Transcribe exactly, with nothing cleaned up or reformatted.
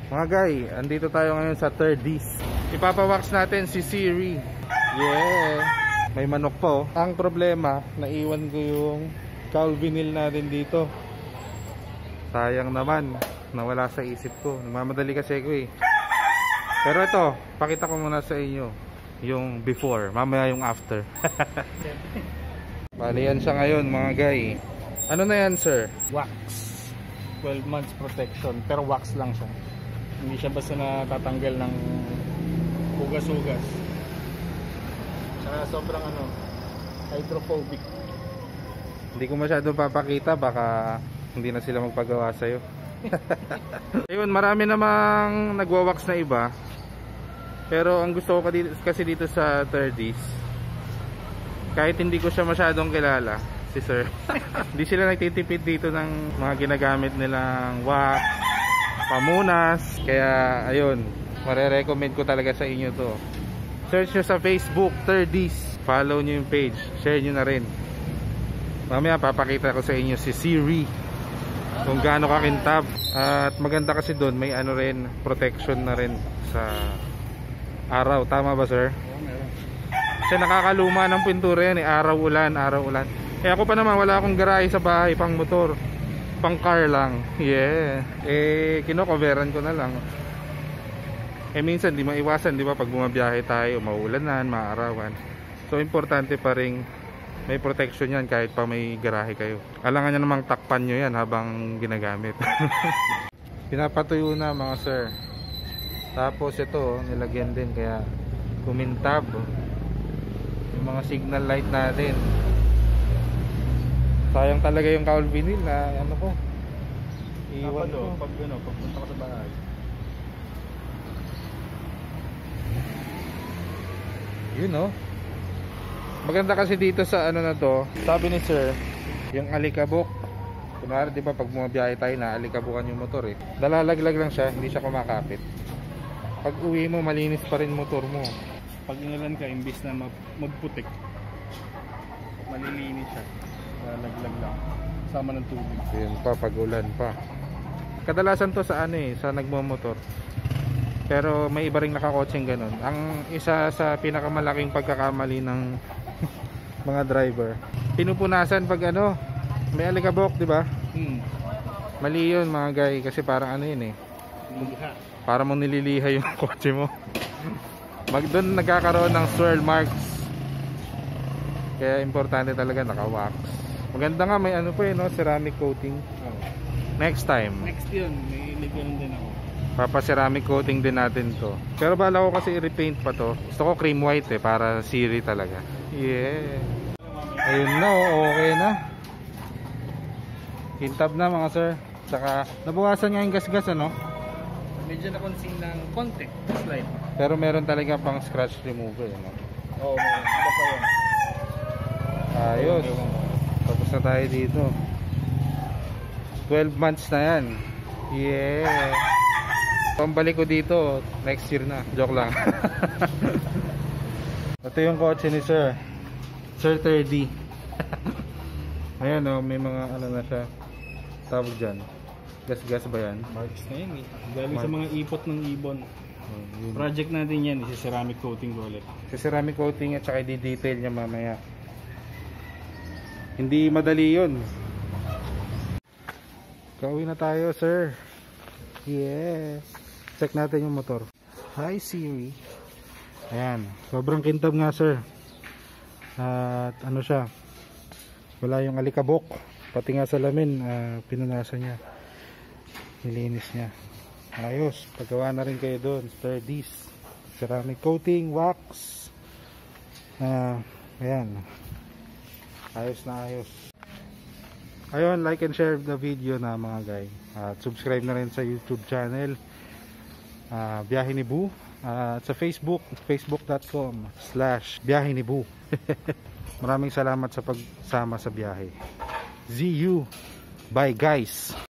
Mga guy, andito tayo ngayon sa third D's. Ipapawax natin si Siri. Yeah. May manok po. Ang problema, naiwan ko yung cowl vinyl natin dito. Sayang naman, nawala sa isip ko. Nagmamadali kasi ko eh. Pero ito, pakita ko muna sa inyo yung before, mamaya yung after. Bali yan siya ngayon mga guy. Ano na yan sir? Wax. twelve months protection, pero wax lang siya. Hindi siya basta natatanggal ng hugas-hugas. Saka sobrang ano, hydrophobic. Hindi ko masyado papakita, baka hindi na sila magpagawa sa'yo. Ayun, marami namang nagwawax na iba. Pero ang gusto ko kasi dito sa third D's, kahit hindi ko siya masyadong kilala, si sir, hindi sila nagtitipid dito ng mga ginagamit nilang wax, pamunas. Kaya ayun, mare-recommend ko talaga sa inyo to. Search nyo sa Facebook, third D's, follow nyo yung page, share nyo na rin. Mamaya papakita ko sa inyo si Siri, kung gaano kakintab. At maganda kasi doon, may ano rin, protection na rin sa araw. Tama ba sir? Oo, meron. Kasi nakakaluma ng pintura yan eh. Araw ulan, araw ulan. Eh ako pa naman, wala akong garahe sa bahay, pang motor, pang car lang. Yeah. Eh kino-coveran ko na lang. Eh minsan di maiwasan, di ba, pag bumabiyahe tayo, maulanan, maarawan. So importante pa rin may protection yan kahit pa may garahe kayo. Alangan nyo namang takpan nyo yan habang ginagamit. Pinapatuyo na mga sir. Tapos ito, nilagyan din kaya kumintab yung mga signal light natin. Sayang talaga yung cowl vinyl na ano ko, iwan ko. Pag ano, pagpunta ko sa bahay. Yun know? Maganda kasi dito sa ano na to, sabi ni sir, yung alikabok. Kunwari di ba pag bumabiyahe tayo na alikabukan yung motor eh, dalalaglag lang siya, hindi siya kumakapit. Pag uwi mo, malinis pa rin motor mo. Pag inalan ka, imbis na magputik, malilinis siya. Lalaglag lang, sama ng tubig. Yun pa, pag ulan pa. Kadalasan to sa ano eh, sa nagmamotor. Pero may iba ring nakakotseng ganun. Ang isa sa pinakamalaking pagkakamali ng mga driver, pinupunasan pag ano, may alikabok, di ba? Hmm. Mali yun mga guy, kasi parang ano yun eh, Liha. para mo nililiha yung kotse mo. Mag doon nagkakaroon ng swirl marks. Kaya importante talaga naka-wax. Maganda nga may ano pa eh, no? Ceramic coating. Oh. Next time, Next yun, may ligyan din ako. papa-ceramic coating din natin to. Pero bala ko kasi i-repaint pa to. Gusto ko cream white eh, para Siri talaga. Yeah. Ayun na, oh, okay na. Kintab na mga sir. Saka nabawasan nga yung gas-gas ano. Medyo na-conceal ng konti, slide. Pero meron talaga pang scratch remover ano? Oo, meron. Iba pa yun. Ayos. Tapos na tayo dito. twelve months na yan. Yeah. Pambalik ko dito next year na. Joke lang. Ito yung kotse ni sir, Sir thirty. Ayan o, oh, may mga ano na siya. Tawag dyan, gas-gas ba yan? Marks na yun eh. Galing Mark. sa mga ipot ng ibon. Oh, yun. Project natin yan, isa ceramic coating ko ulit. Sa ceramic coating at saka i-detail niya mamaya. Hindi madali yun. Kauwi na tayo sir. Yeah. Check natin yung motor. Hi Siri. Ayan, sobrang kintab nga sir. At ano siya, wala yung alikabok. Pati nga salamin, uh, pinunasan niya, nilinis niya. Ayos, paggawa na rin kayo doon. third D's, ceramic coating, wax. uh, Ayan, ayos na ayos. Ayun, like and share the video na mga guy. At subscribe na rin sa YouTube channel, uh, Biyahe ni Boo. Uh, at sa Facebook, facebook dot com slash biyahe ni Boo. Maraming salamat sa pagsama sa biyahe. See you. Bye guys.